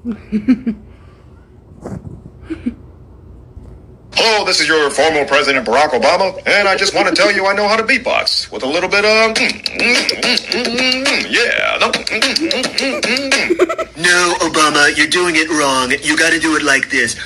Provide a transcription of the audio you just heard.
Hello, this is your former President Barack Obama, and I just want to tell you I know how to beatbox with a little bit of yeah. No, Obama, you're doing it wrong. You gotta do it like this.